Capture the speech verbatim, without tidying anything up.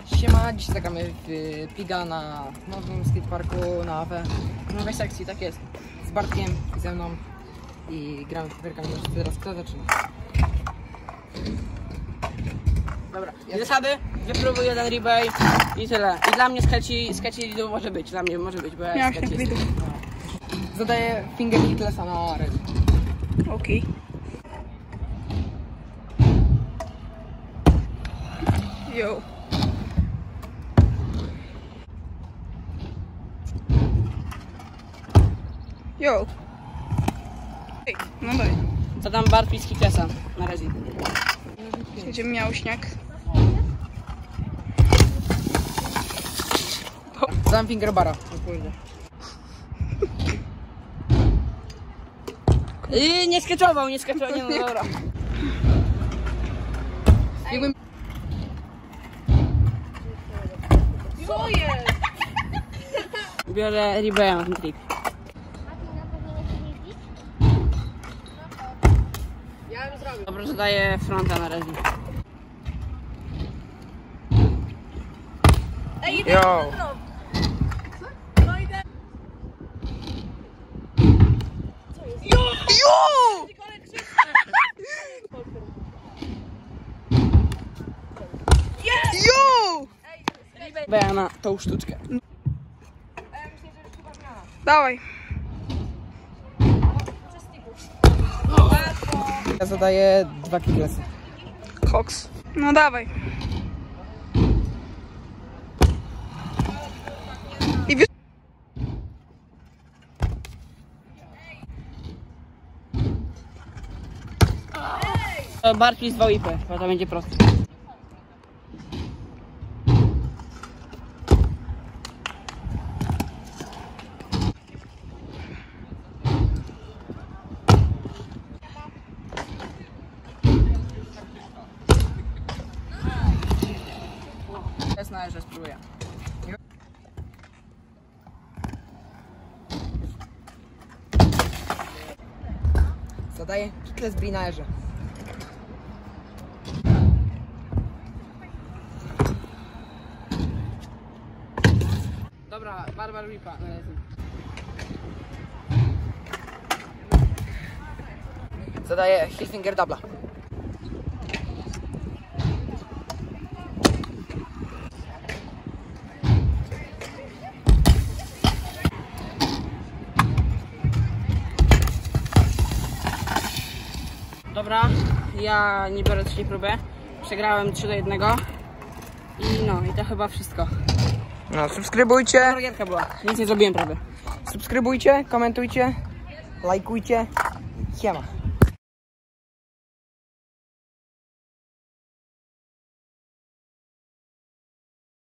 Siema, dzisiaj zagramy w Piga na nowym skateparku na A W E. W nowej sekcji, tak jest. Z Bartkiem i ze mną. I gramy w piłkę. Teraz kto zaczyna? Dobra, ja zasady, wypróbuj jeden rebay i tyle. I dla mnie skeci, skeci może być, dla mnie może być, bo ja Jak skeci tak jestem. wyjdę? Zadaję finger hitlessa na red. Okej. Yo. Yo. Ej, no daj. Co tam Bart z Hitlesa na razie. Będzie miał śnieg. Zadam fingerbara. Yy, nie skeczował, nie skeczował, nie no dobra. Jakbym... Co jest? Biorę rebaya na ten trik. Dobra, zadaję fronta na razie. Yo! Yo! Rebaya na tą sztuczkę. Dawaj. Ja zadaję dwa kitlesy. Koks. No dawaj. I wy... Bart z dwa whipy, bo to będzie proste. Jest na erze, spróbuję. Zadaję kitles bri na erze. Dobra, barbar whipa na razie. Zadaję heel finger dubla. Dobra, ja nie biorę trzeciej próby. Przegrałem trzy do jednego. I no, i to chyba wszystko. No, subskrybujcie, Dobra gierka była, nic nie zrobiłem prawie. subskrybujcie, komentujcie, lajkujcie. Siema.